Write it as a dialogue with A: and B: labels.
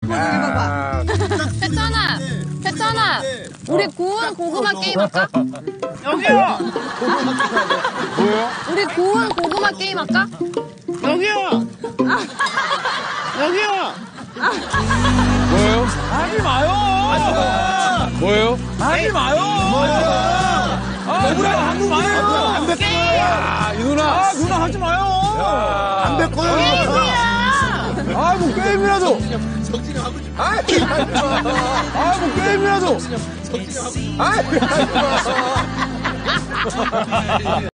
A: 해봐봐.
B: 세찬아, 우리 구운 고구마 게임 할까?
C: 여기요!
D: 뭐예요?
B: 우리 구운 고구마 게임 할까?
C: 여기요! 여기요!
D: 뭐예요?
C: 하지 마요!
D: 뭐예요?
C: 하지 마요! 누나 하지 마요!
D: 야, 이 누나.
C: 아, 누나 하지 마요!
D: 안 됐고요. 아, 뭐 게임이라도. 아, 뭐 게임이라도. 아,